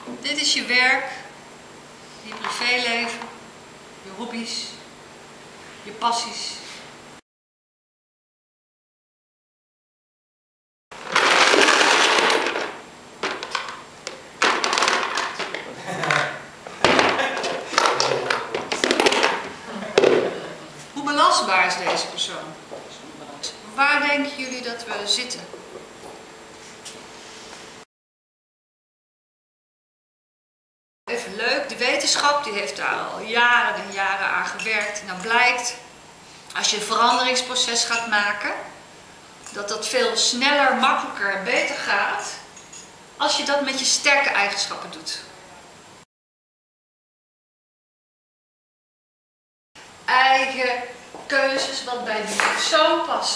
Dit is je werk, je privéleven, je hobby's, je passies. Hoe belastbaar is deze persoon? Waar denken jullie dat we zitten? Even leuk, de wetenschap die heeft daar al jaren en jaren aan gewerkt. Nou blijkt, als je een veranderingsproces gaat maken, dat dat veel sneller, makkelijker en beter gaat als je dat met je sterke eigenschappen doet. Eigen keuzes wat bij die persoon past.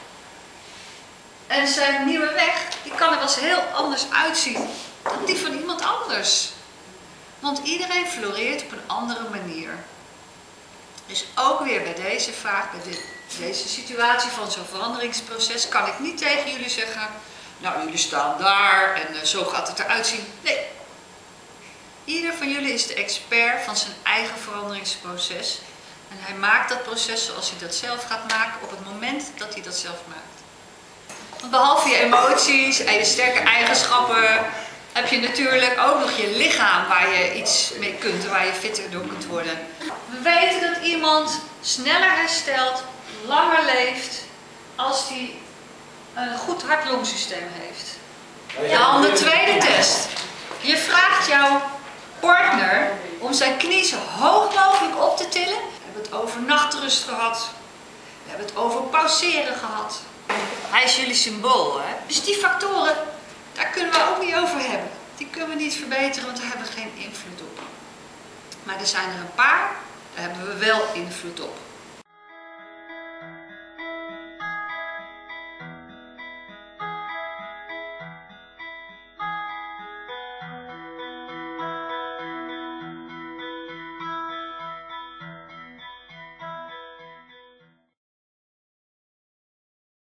En zijn nieuwe weg, die kan er wel eens heel anders uitzien dan die van iemand anders. Want iedereen floreert op een andere manier. Dus ook weer bij deze vraag, bij deze situatie van zo'n veranderingsproces, kan ik niet tegen jullie zeggen, nou jullie staan daar en zo gaat het eruit zien. Nee. Ieder van jullie is de expert van zijn eigen veranderingsproces. En hij maakt dat proces zoals hij dat zelf gaat maken op het moment dat hij dat zelf maakt. Want behalve je emoties en je sterke eigenschappen heb je natuurlijk ook nog je lichaam waar je iets mee kunt en waar je fitter door kunt worden. We weten dat iemand sneller herstelt, langer leeft, als hij een goed hart-longsysteem heeft. Dan de tweede test. Je vraagt jouw partner om zijn knie zo hoog mogelijk op te tillen. We hebben het over nachtrust gehad. We hebben het over pauzeren gehad. Hij is jullie symbool, hè? Dus die factoren, daar kunnen we ook niet over hebben. Die kunnen we niet verbeteren, want daar hebben we geen invloed op. Maar er zijn er een paar, daar hebben we wel invloed op.